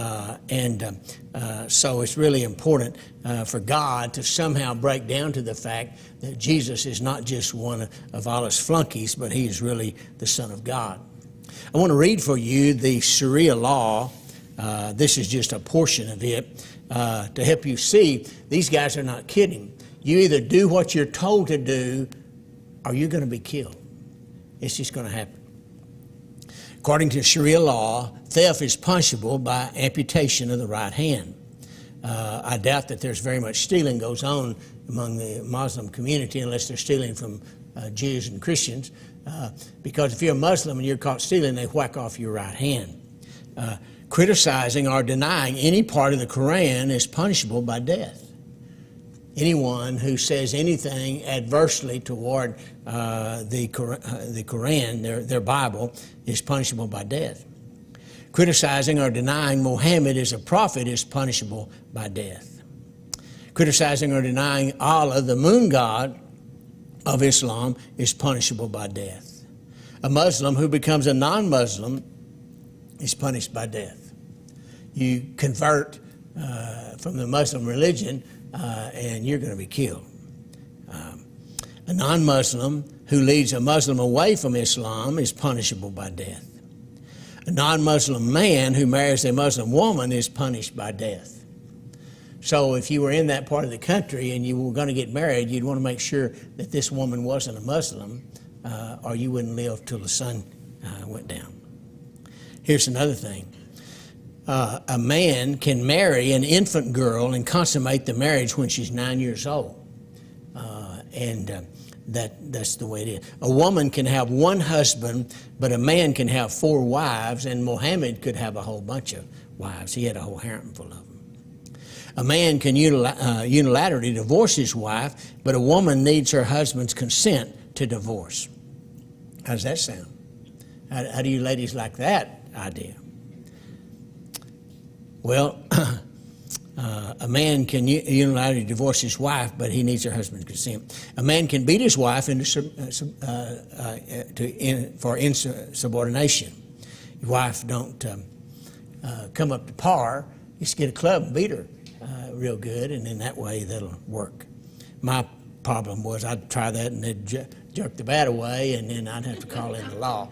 So it's really important for God to somehow break down to the fact that Jesus is not just one of Allah's flunkies, but he is really the Son of God. I want to read for you the Sharia law. This is just a portion of it to help you see these guys are not kidding. You either do what you're told to do or you're going to be killed. It's just going to happen. According to Sharia law, theft is punishable by amputation of the right hand. I doubt that there's very much stealing goes on among the Muslim community unless they're stealing from Jews and Christians, because if you're a Muslim and you're caught stealing, they whack off your right hand. Criticizing or denying any part of the Quran is punishable by death. Anyone who says anything adversely toward the Quran, their Bible, is punishable by death. Criticizing or denying Muhammad as a prophet is punishable by death. Criticizing or denying Allah, the moon god of Islam, is punishable by death. A Muslim who becomes a non-Muslim is punished by death. You convert from the Muslim religion and you're going to be killed. A non-Muslim who leads a Muslim away from Islam is punishable by death. A non-Muslim man who marries a Muslim woman is punished by death. So if you were in that part of the country and you were going to get married, you'd want to make sure that this woman wasn't a Muslim, or you wouldn't live till the sun went down. Here's another thing. A man can marry an infant girl and consummate the marriage when she's 9 years old. That's the way it is. A woman can have one husband, but a man can have 4 wives, and Muhammad could have a whole bunch of wives. He had a whole harem full of them. A man can unilaterally divorce his wife, but a woman needs her husband's consent to divorce. How does that sound? How do you ladies like that idea? Well, a man can unilaterally divorce his wife, but he needs her husband's consent. A man can beat his wife for insubordination. Your wife don't come up to par. You just get a club and beat her real good, and in that way that'll work. My problem was I'd try that and they'd jerk the bat away, and then I'd have to call in the law.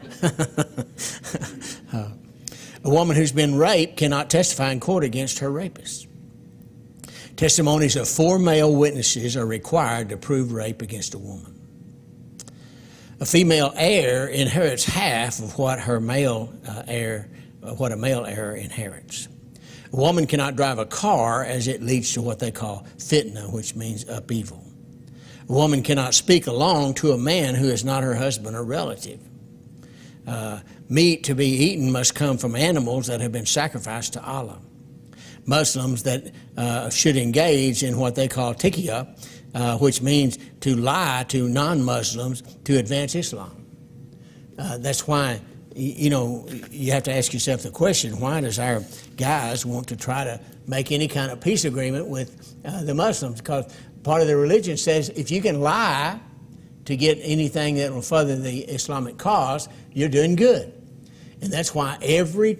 A woman who's been raped cannot testify in court against her rapist. Testimonies of 4 male witnesses are required to prove rape against a woman. A female heir inherits half of what a male heir inherits. A woman cannot drive a car, as it leads to what they call fitna, which means upheaval. A woman cannot speak along to a man who is not her husband or relative. Meat to be eaten must come from animals that have been sacrificed to Allah. Muslims that should engage in what they call tiqiyya, which means to lie to non-Muslims to advance Islam. That's why, you have to ask yourself the question, why does our guys want to try to make any kind of peace agreement with the Muslims? Because part of their religion says if you can lie to get anything that will further the Islamic cause, you're doing good. And that's why every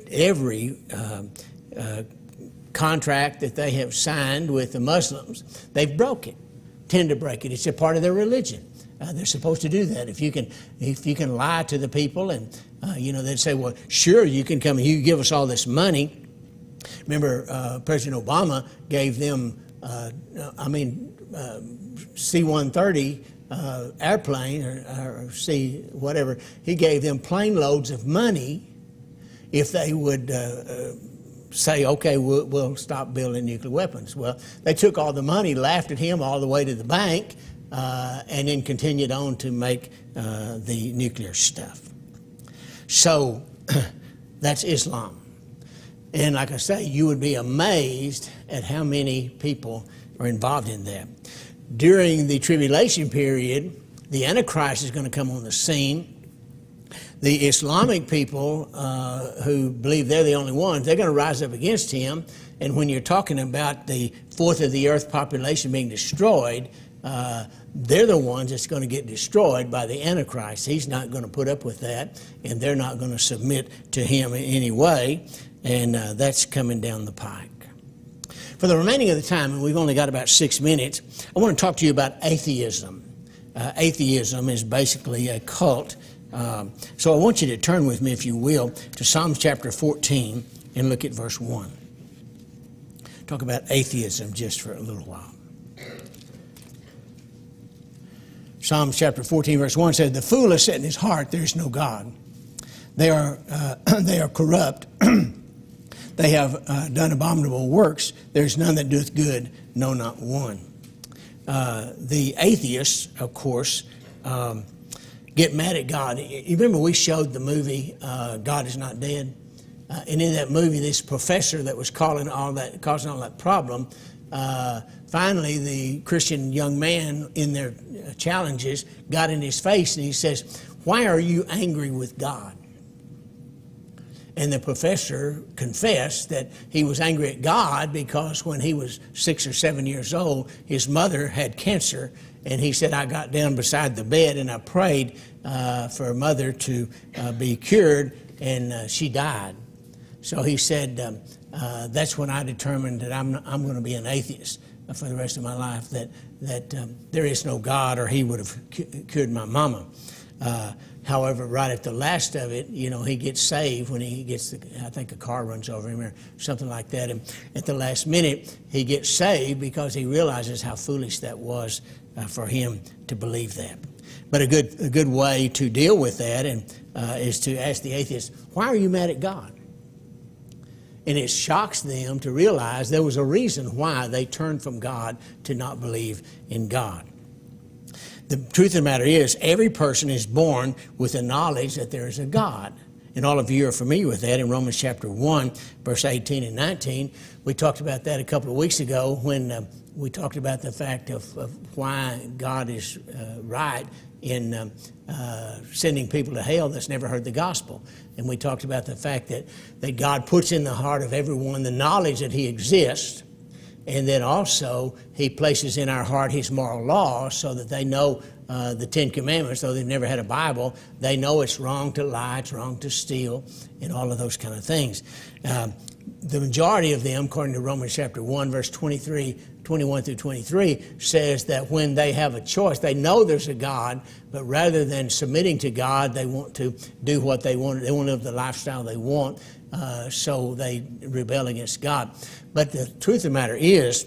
contract that they have signed with the Muslims, they've broke it, tend to break it. It's a part of their religion. They're supposed to do that. If you can lie to the people, and they'd say, well, sure, you can come and you give us all this money. Remember, President Obama gave them, C-130 airplane or C whatever. He gave them plane loads of money if they would say, okay, we'll stop building nuclear weapons. Well, they took all the money, laughed at him all the way to the bank, and then continued on to make the nuclear stuff. So that's Islam. And like I say, you would be amazed at how many people are involved in that. During the tribulation period, the Antichrist is going to come on the scene. The Islamic people who believe they're the only ones, they're going to rise up against him. And when you're talking about the fourth of the earth population being destroyed, they're the ones that's going to get destroyed by the Antichrist. He's not going to put up with that, and they're not going to submit to him in any way, and that's coming down the pike. For the remaining of the time, and we've only got about 6 minutes, I want to talk to you about atheism. Atheism is basically a cult. So I want you to turn with me, if you will, to Psalms chapter 14 and look at verse 1. Talk about atheism just for a little while. Psalms chapter 14, verse 1 says, "The fool has said in his heart, there is no God. They are corrupt. They have done abominable works. There is none that doeth good, no, not one." The atheists, of course, get mad at God. You remember we showed the movie God Is Not Dead? And in that movie, this professor that was causing all that problem, finally the Christian young man in their challenges got in his face and he says, "Why are you angry with God?" And the professor confessed that he was angry at God because when he was 6 or 7 years old, his mother had cancer. And he said, "I got down beside the bed and I prayed for her mother to be cured, and she died." So he said, that's when I determined that I'm going to be an atheist for the rest of my life, that there is no God, or he would have cured my mama. However, right at the last of it, he gets saved when he gets, I think a car runs over him or something like that. And at the last minute, he gets saved because he realizes how foolish that was for him to believe that. But a good way to deal with that is to ask the atheist, "Why are you mad at God?" And it shocks them to realize there was a reason why they turned from God to not believe in God. The truth of the matter is, every person is born with the knowledge that there is a God. And all of you are familiar with that in Romans chapter 1, verse 18 and 19. We talked about that a couple of weeks ago when we talked about the fact of why God is right in sending people to hell that's never heard the gospel. And we talked about the fact that God puts in the heart of everyone the knowledge that he exists, and then also he places in our heart his moral law so that they know the Ten Commandments. Though they've never had a Bible, they know it's wrong to lie, it's wrong to steal, and all of those kind of things. The majority of them, according to Romans chapter 1, verse 21 through 23, says that when they have a choice, they know there's a God, but rather than submitting to God, they want to do what they want. They want to live the lifestyle they want, so they rebel against God. But the truth of the matter is,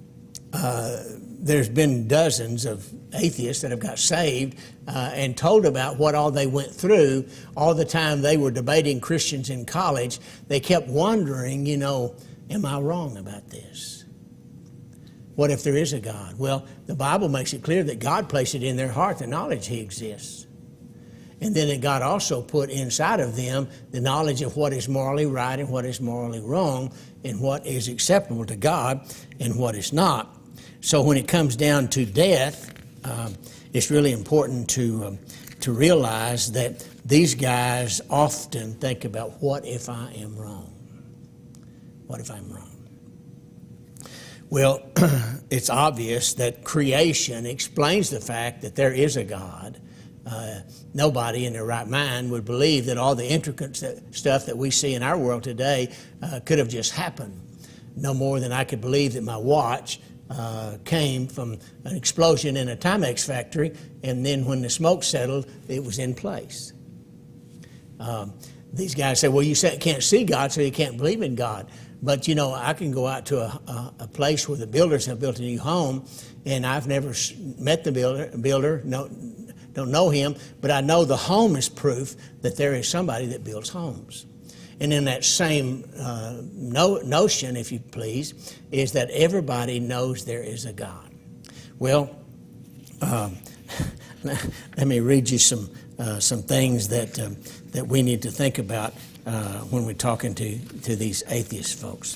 there's been dozens of atheists that have got saved and told about what all they went through all the time they were debating Christians in college. They kept wondering, am I wrong about this? What if there is a God? Well, the Bible makes it clear that God placed it in their heart, the knowledge he exists. And then God also put inside of them the knowledge of what is morally right and what is morally wrong, and what is acceptable to God and what is not. So when it comes down to death, it's really important to realize that these guys often think about, what if I am wrong? What if I'm wrong? Well, it's obvious that creation explains the fact that there is a God. Nobody in their right mind would believe that all the intricate stuff that we see in our world today could have just happened. No more than I could believe that my watch came from an explosion in a Timex factory, and then when the smoke settled, it was in place. These guys say, well, you can't see God, so you can't believe in God. But, I can go out to a place where the builders have built a new home, and I've never met the builder, don't know him, but I know the home is proof that there is somebody that builds homes. And in that same notion, if you please, is that everybody knows there is a God. Well, let me read you some things that we need to think about when we're talking to these atheist folks.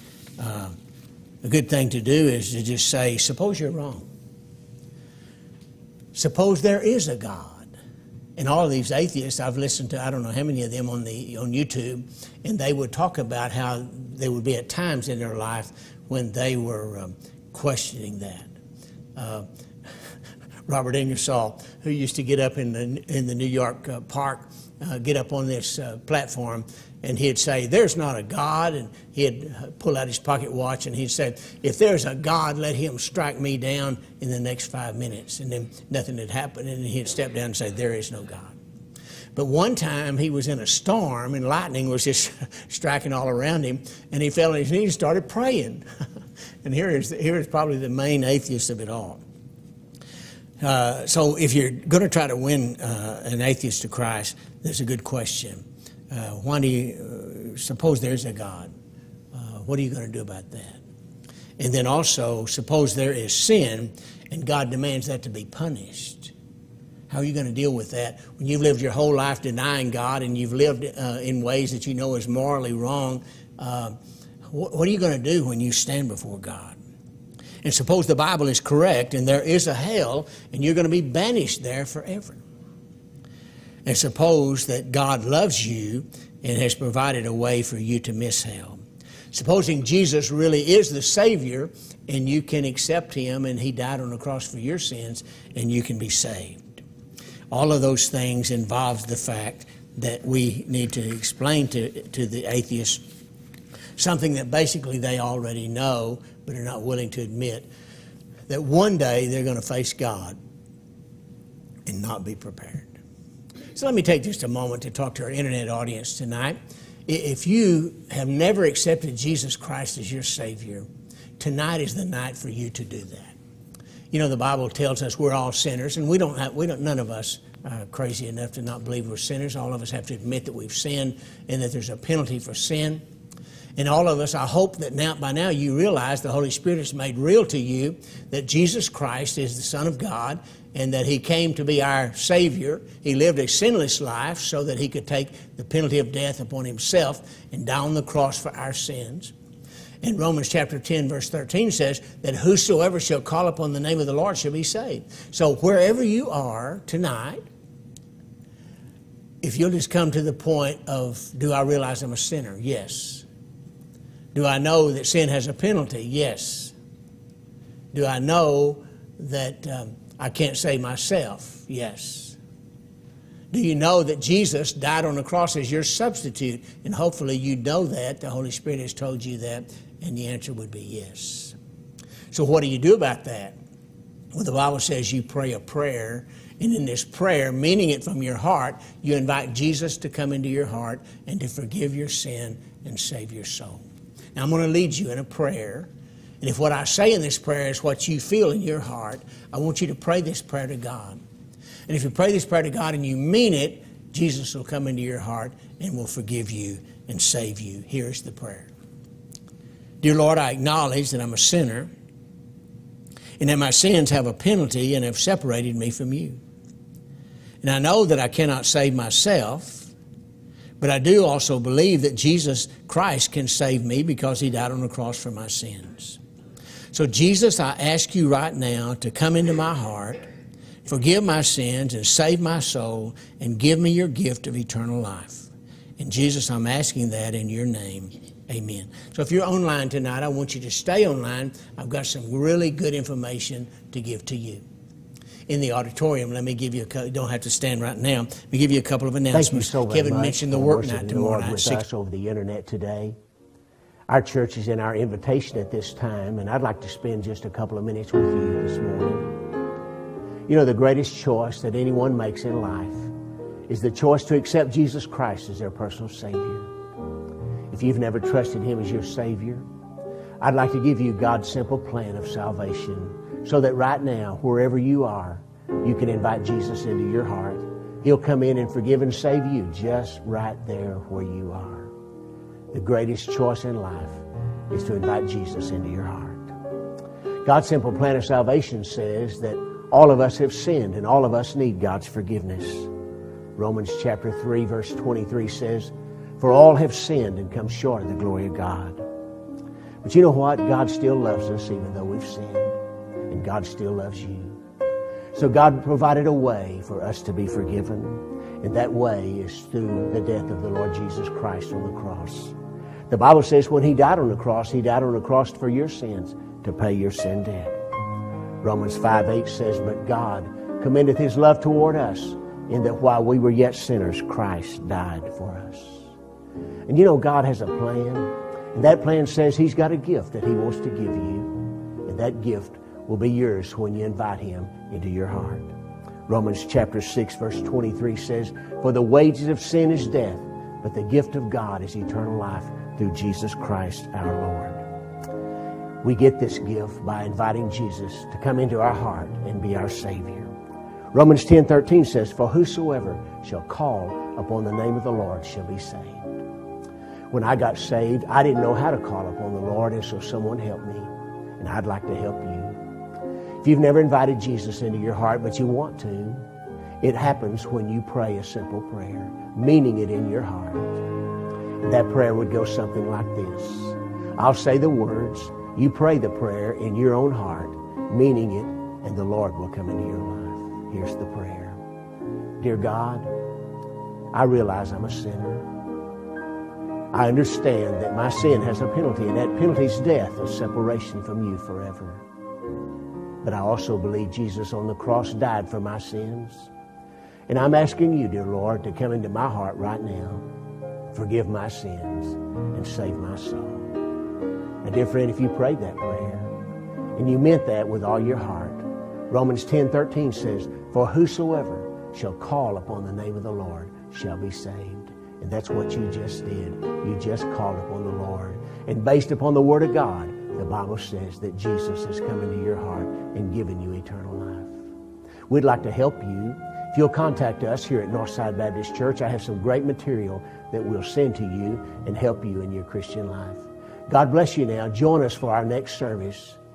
A good thing to do is to just say, suppose you're wrong. Suppose there is a God. And all of these atheists, I've listened to, I don't know how many of them on YouTube, and they would talk about how there would be at times in their life when they were questioning that. Robert Ingersoll, who used to get up in the New York park, get up on this platform, and he'd say, "There's not a God," and he'd pull out his pocket watch and he'd say, "If there's a God, let him strike me down in the next 5 minutes." And then nothing had happened, and he'd step down and say, "There is no God." But one time he was in a storm and lightning was just striking all around him, and he fell on his knees and started praying. And here is probably the main atheist of it all. So if you're going to try to win an atheist to Christ, there's a good question. Why do you suppose there's a God? What are you going to do about that? And then also, suppose there is sin and God demands that to be punished. How are you going to deal with that when you've lived your whole life denying God and you've lived in ways that you know is morally wrong? What are you going to do when you stand before God? And suppose the Bible is correct and there is a hell and you're going to be banished there forever. And suppose that God loves you and has provided a way for you to miss hell. Supposing Jesus really is the Savior and you can accept Him and He died on the cross for your sins and you can be saved. All of those things involves the fact that we need to explain to the atheists something that basically they already know but are not willing to admit, that one day they're going to face God and not be prepared. So let me take just a moment to talk to our internet audience tonight. If you have never accepted Jesus Christ as your Savior, tonight is the night for you to do that. You know, the Bible tells us we're all sinners, and none of us are crazy enough to not believe we're sinners. All of us have to admit that we've sinned and that there's a penalty for sin. And all of us, I hope that by now you realize the Holy Spirit has made real to you that Jesus Christ is the Son of God and that He came to be our Savior. He lived a sinless life so that He could take the penalty of death upon Himself and die on the cross for our sins. And Romans chapter 10 verse 13 says that whosoever shall call upon the name of the Lord shall be saved. So wherever you are tonight, if you'll just come to the point of, do I realize I'm a sinner? Yes. Do I know that sin has a penalty? Yes. Do I know that I can't save myself? Yes. Do you know that Jesus died on the cross as your substitute? And hopefully you know that. The Holy Spirit has told you that. And the answer would be yes. So what do you do about that? Well, the Bible says you pray a prayer. And in this prayer, meaning it from your heart, you invite Jesus to come into your heart and to forgive your sin and save your soul. Now, I'm going to lead you in a prayer. And if what I say in this prayer is what you feel in your heart, I want you to pray this prayer to God. And if you pray this prayer to God and you mean it, Jesus will come into your heart and will forgive you and save you. Here's the prayer. Dear Lord, I acknowledge that I'm a sinner and that my sins have a penalty and have separated me from you. And I know that I cannot save myself, but I do also believe that Jesus Christ can save me because He died on the cross for my sins. So Jesus, I ask you right now to come into my heart, forgive my sins and save my soul and give me your gift of eternal life. And Jesus, I'm asking that in your name. Amen. So if you're online tonight, I want you to stay online. I've got some really good information to give to you. In the auditorium, let me give you you don't have to stand right now. Let me give you a couple of announcements. Thank you so very Kevin much mentioned the work night tomorrow night. With us over the internet today. Our church is in our invitation at this time, and I'd like to spend just a couple of minutes with you this morning. You know, the greatest choice that anyone makes in life is the choice to accept Jesus Christ as their personal Savior. If you've never trusted Him as your Savior, I'd like to give you God's simple plan of salvation so that right now, wherever you are, you can invite Jesus into your heart. He'll come in and forgive and save you just right there where you are. The greatest choice in life is to invite Jesus into your heart. God's simple plan of salvation says that all of us have sinned and all of us need God's forgiveness. Romans chapter 3 verse 23 says, "For all have sinned and come short of the glory of God." But you know what? God still loves us even though we've sinned. And God still loves you. So God provided a way for us to be forgiven. And that way is through the death of the Lord Jesus Christ on the cross. The Bible says when He died on the cross for your sins to pay your sin debt. Romans 5:8 says, "But God commendeth his love toward us, in that while we were yet sinners, Christ died for us. And you know, God has a plan, and that plan says he's got a gift that he wants to give you, and that gift will be yours when you invite him into your heart. Romans chapter 6, verse 23 says, "For the wages of sin is death, but the gift of God is eternal life through Jesus Christ our Lord." We get this gift by inviting Jesus to come into our heart and be our Savior. Romans 10:13 says, "For whosoever shall call upon the name of the Lord shall be saved." When I got saved, I didn't know how to call upon the Lord, and so someone helped me, and I'd like to help you. If you've never invited Jesus into your heart, but you want to, it happens when you pray a simple prayer, meaning it in your heart. That prayer would go something like this. I'll say the words, you pray the prayer in your own heart, meaning it, and the Lord will come into your life. Here's the prayer. Dear God, I realize I'm a sinner. I understand that my sin has a penalty, and that penalty is death, a separation from you forever. But I also believe Jesus on the cross died for my sins. And I'm asking you, dear Lord, to come into my heart right now, forgive my sins, and save my soul. Now, dear friend, if you prayed that prayer, and you meant that with all your heart, Romans 10:13 says, "For whosoever shall call upon the name of the Lord shall be saved." And that's what you just did. You just called upon the Lord. And based upon the Word of God, the Bible says that Jesus has come into your heart and given you eternal life. We'd like to help you. If you'll contact us here at North Side Baptist Church, I have some great material that we'll send to you and help you in your Christian life. God bless you now. Join us for our next service.